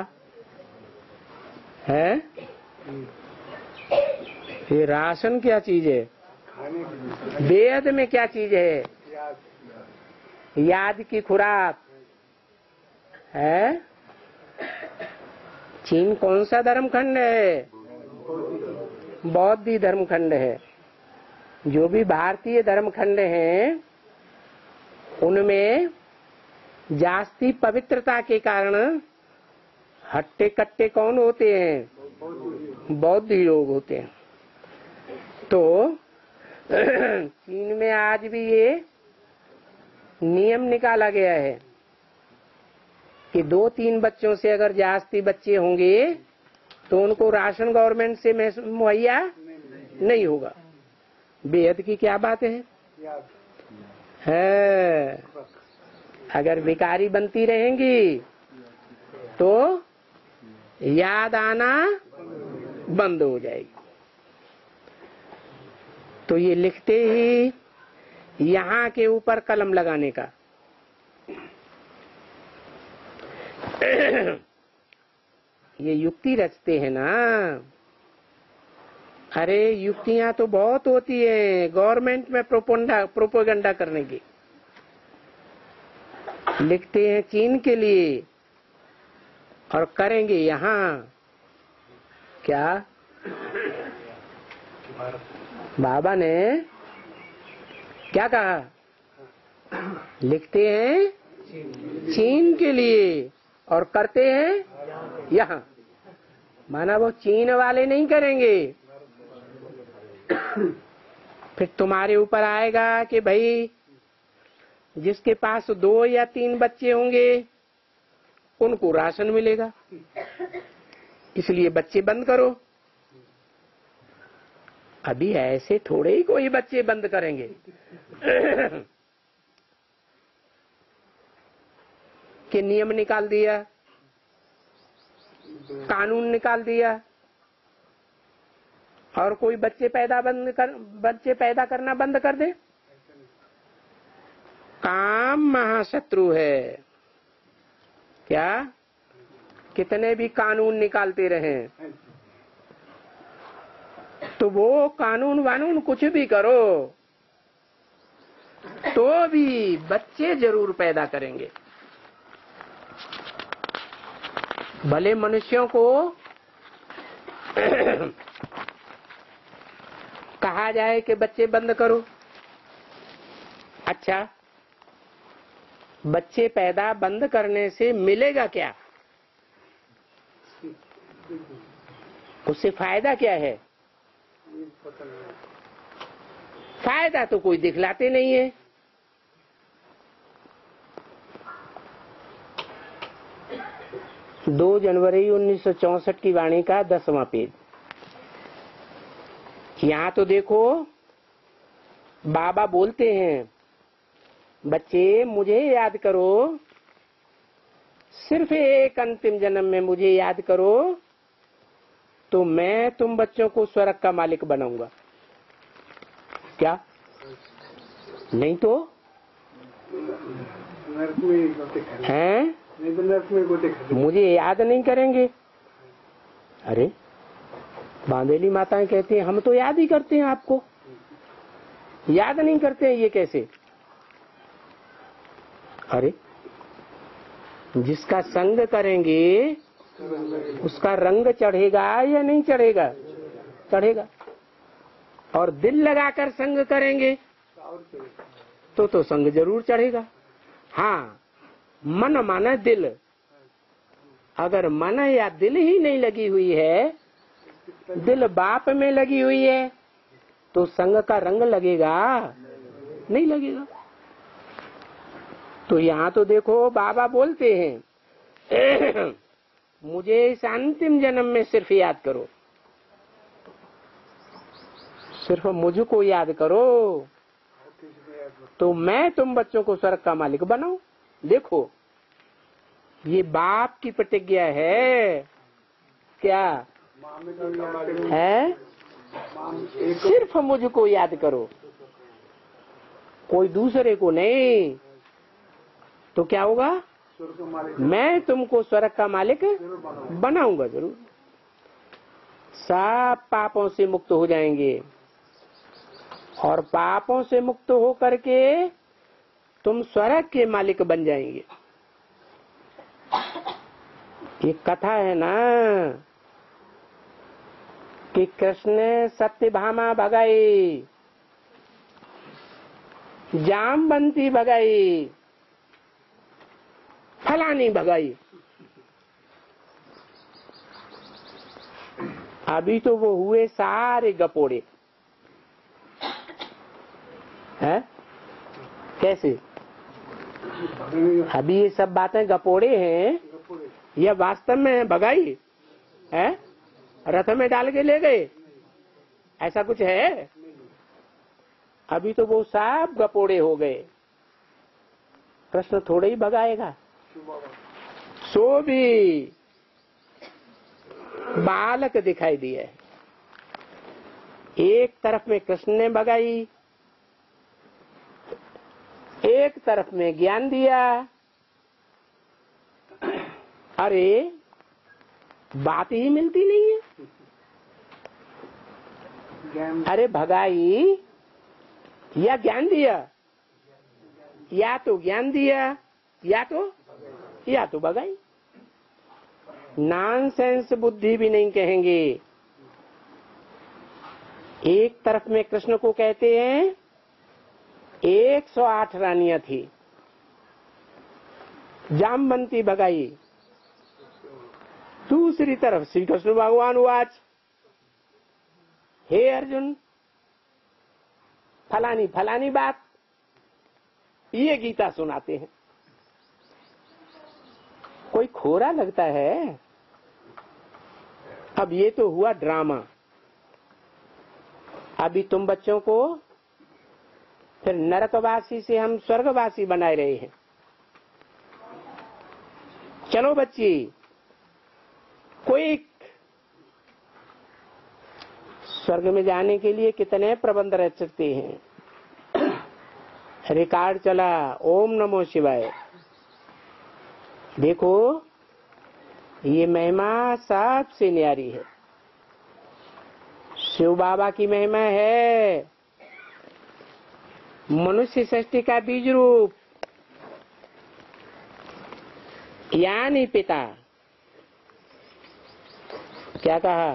है? ये राशन क्या चीज है? वेद में क्या चीज है? याद की खुराक है। चीन कौन सा धर्मखंड है? बौद्धी धर्मखंड है। जो भी भारतीय धर्मखंड हैं उनमें जास्ती पवित्रता के कारण हट्टे कट्टे कौन होते हैं? बौद्धी लोग होते हैं। तो चीन में आज भी ये नियम निकाला गया है कि दो तीन बच्चों से अगर जास्ती बच्चे होंगे तो उनको राशन गवर्नमेंट से मुहैया नहीं होगा। बेहद की क्या बात है? है अगर भिखारी बनती रहेंगी तो याद आना बंद हो जाएगी। तो ये लिखते ही यहाँ के ऊपर कलम लगाने का ये युक्ति रचते हैं ना। अरे युक्तियां तो बहुत होती है गवर्नमेंट में प्रोपोगंडा प्रोपोगंडा करने की। लिखते हैं चीन के लिए और करेंगे यहाँ। क्या बाबा ने क्या कहा? लिखते हैं चीन के लिए और करते हैं यहाँ। माना वो चीन वाले नहीं करेंगे। फिर तुम्हारे ऊपर आएगा कि भाई जिसके पास दो या तीन बच्चे होंगे उनको राशन मिलेगा, इसलिए बच्चे बंद करो। अभी ऐसे थोड़े ही कोई बच्चे बंद करेंगे। कि नियम निकाल दिया, कानून निकाल दिया, और कोई बच्चे पैदा बंद कर बच्चे पैदा करना बंद कर दे? काम महाशत्रु है। क्या? कितने भी कानून निकालते रहें, तो वो कानून वानून कुछ भी करो तो भी बच्चे जरूर पैदा करेंगे। भले मनुष्यों को कहा जाए कि बच्चे बंद करो, अच्छा बच्चे पैदा बंद करने से मिलेगा क्या? उससे फायदा क्या है? फायदा तो कोई दिखलाते नहीं है। दो जनवरी उन्नीस सौ चौसठ की वाणी का दसवां पेज। यहाँ तो देखो बाबा बोलते हैं, बच्चे मुझे याद करो, सिर्फ एक अंतिम जन्म में मुझे याद करो तो मैं तुम बच्चों को स्वर्ग का मालिक बनाऊंगा। क्या? नहीं तो हैं? मुझे याद नहीं करेंगे। अरे बांदेली माताएं कहती हैं हम तो याद ही करते हैं, आपको याद नहीं करते हैं, ये कैसे? अरे जिसका संग करेंगे उसका रंग चढ़ेगा या नहीं चढ़ेगा? चढ़ेगा। और दिल लगाकर संग करेंगे तो तो संग जरूर चढ़ेगा। हाँ, मन माना दिल, अगर मन या दिल ही नहीं लगी हुई है, दिल बाप में लगी हुई है, तो संग का रंग लगेगा? नहीं लगेगा। तो यहाँ तो देखो बाबा बोलते हैं मुझे इस अंतिम जन्म में सिर्फ याद करो, सिर्फ मुझको याद करो तो मैं तुम बच्चों को स्वर्ग का मालिक बनाऊं। देखो ये बाप की प्रतिज्ञा है। क्या है? सिर्फ मुझको याद करो, कोई दूसरे को नहीं। तो क्या होगा? मैं तुमको स्वर्ग का मालिक बनाऊंगा जरूर। सब पापों से मुक्त हो जाएंगे और पापों से मुक्त हो करके तुम स्वर्ग के मालिक बन जाएंगे। ये कथा है ना कि कृष्ण ने सत्यभामा भगाई, जामवंती भगाई, फलानी भगाई। अभी तो वो हुए सारे गपोड़े हैं। कैसे? अभी ये सब बातें गपोड़े हैं या वास्तव में भगाई है? रथ में डाल के ले गए, ऐसा कुछ है? अभी तो वो सब गपोड़े हो गए। कृष्ण थोड़े ही भगाएगा। सो भी बालक दिखाई दिए। एक तरफ में कृष्ण ने भगाई, एक तरफ में ज्ञान दिया। अरे बात ही मिलती नहीं है। अरे भगाई या ज्ञान दिया, या तो ज्ञान दिया या तो या तो भगाई। नॉनसेंस बुद्धि भी नहीं कहेंगे। एक तरफ में कृष्ण को कहते हैं एक सौ आठ रानियां थी, जामवंती भगाई। दूसरी तरफ श्री कृष्ण भगवान वाच, हे अर्जुन फलानी फलानी बात, ये गीता सुनाते हैं। कोई खोरा लगता है। अब ये तो हुआ ड्रामा। अभी तुम बच्चों को फिर नरकवासी से हम स्वर्गवासी बनाए रहे हैं। चलो बच्ची, कोई स्वर्ग में जाने के लिए कितने प्रबंध रच सकते हैं। रिकॉर्ड चला, ओम नमो शिवाय। देखो ये महिमा सबसे न्यारी है। शिव बाबा की महिमा है मनुष्य सृष्टि का बीज रूप, यानी पिता। क्या कहा?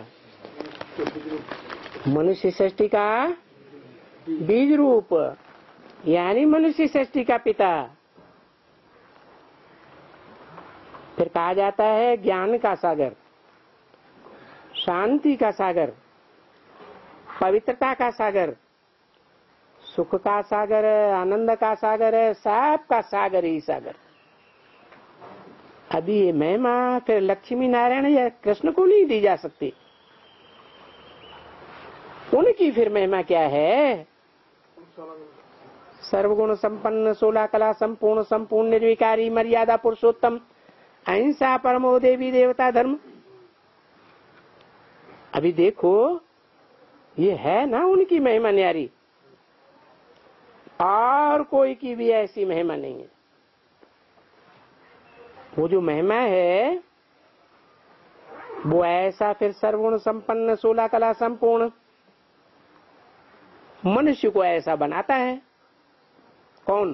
मनुष्य सृष्टि का बीज रूप यानी मनुष्य सृष्टि का पिता। फिर कहा जाता है ज्ञान का सागर, शांति का सागर, पवित्रता का सागर, सुख का सागर, आनंद का सागर है, सब का सागर ही सागर। अभी ये महिमा फिर लक्ष्मी नारायण या कृष्ण को नहीं दी जा सकती। उनकी फिर महिमा क्या है? सर्वगुण संपन्न, सोलह कला संपूर्ण, संपूर्ण निर्विकारी, मर्यादा पुरुषोत्तम, अहिंसा परमो देवी देवता धर्म। अभी देखो ये है ना उनकी महिमा न्यारी, और कोई की भी ऐसी महिमा नहीं है। वो जो महिमा है वो ऐसा फिर सर्वगुण संपन्न, सोलह कला संपूर्ण मनुष्य को ऐसा बनाता है। कौन?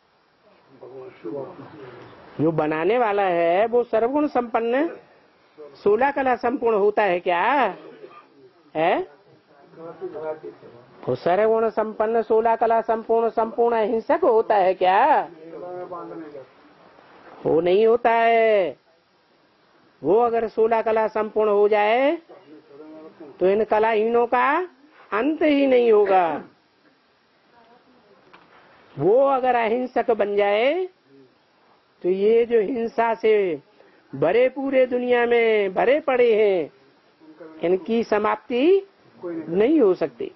जो बनाने वाला है वो सर्वगुण संपन्न, सोलह कला संपूर्ण होता है। क्या है? वो सर्वगुण संपन्न, सोलह कला संपूर्ण, संपूर्ण अहिंसक होता है। क्या वो नहीं होता है? वो अगर सोलह कला संपूर्ण हो जाए तो इन कलाहीनों का अंत ही नहीं होगा। वो अगर अहिंसक बन जाए तो ये जो हिंसा से भरे पूरे दुनिया में भरे पड़े हैं इनकी समाप्ति नहीं हो सकती।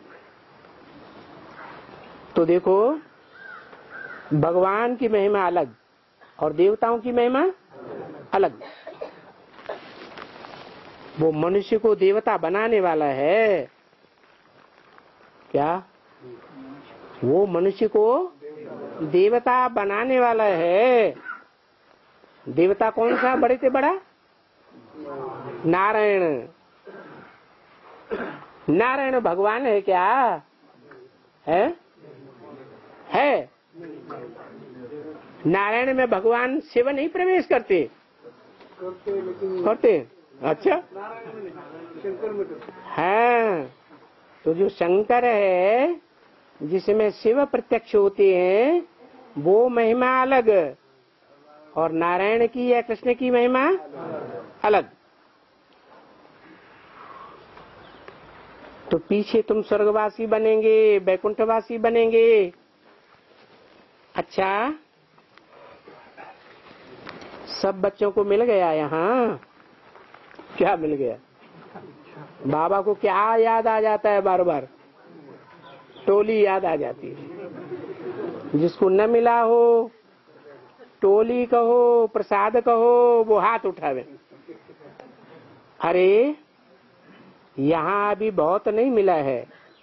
तो देखो भगवान की महिमा अलग और देवताओं की महिमा अलग। वो मनुष्य को देवता बनाने वाला है। क्या? वो मनुष्य को देवता बनाने वाला है। देवता कौन सा बड़े से बड़ा? नारायण। नारायण भगवान है। क्या है? है। नारायण में भगवान शिव नहीं प्रवेश करते? करते। अच्छा हाँ, तो जो शंकर है जिसमें शिव प्रत्यक्ष होते हैं वो महिमा अलग, और नारायण की या कृष्ण की महिमा अलग। तो पीछे तुम स्वर्गवासी बनेंगे, वैकुंठवासी बनेंगे। अच्छा, सब बच्चों को मिल गया यहाँ? क्या मिल गया? बाबा को क्या याद आ जाता है? बार बार टोली याद आ जाती है। जिसको न मिला हो टोली कहो, प्रसाद कहो, वो हाथ उठावे। अरे यहाँ अभी बहुत नहीं मिला है।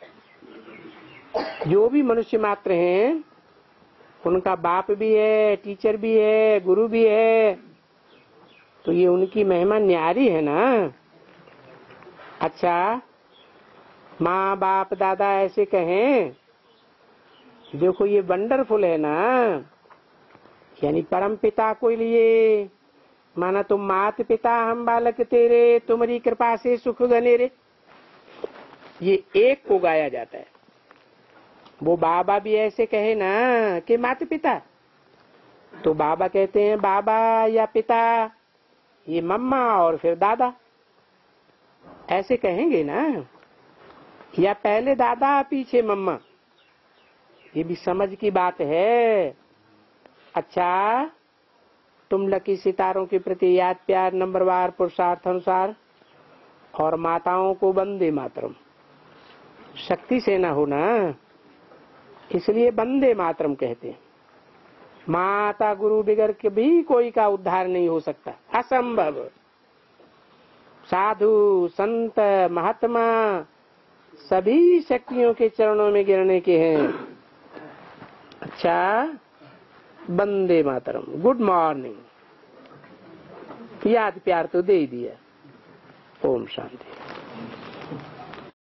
जो भी मनुष्य मात्र हैं उनका बाप भी है, टीचर भी है, गुरु भी है, तो ये उनकी महिमा न्यारी है ना। अच्छा, माँ बाप दादा ऐसे कहें, देखो ये वंडरफुल है ना, यानी परम पिता को लिए माना तुम मात पिता हम बालक तेरे, तुम्हारी कृपा से सुख गनेरे, ये एक को गाया जाता है। वो बाबा भी ऐसे कहे ना कि माता पिता, तो बाबा कहते हैं बाबा या पिता, ये मम्मा और फिर दादा, ऐसे कहेंगे ना, या पहले दादा पीछे मम्मा, ये भी समझ की बात है। अच्छा, तुम लकी सितारों के प्रति याद प्यार नंबरवार पुरुषार्थ अनुसार, और माताओं को वंदे मातरम, शक्ति से ना हो ना, इसलिए वंदे मातरम कहते हैं। माता गुरु बिगर के भी कोई का उद्धार नहीं हो सकता, असंभव। साधु संत महात्मा सभी शक्तियों के चरणों में गिरने के हैं। अच्छा, वंदे मातरम, गुड मॉर्निंग, याद प्यार तो दे ही दिया। ओम शांति।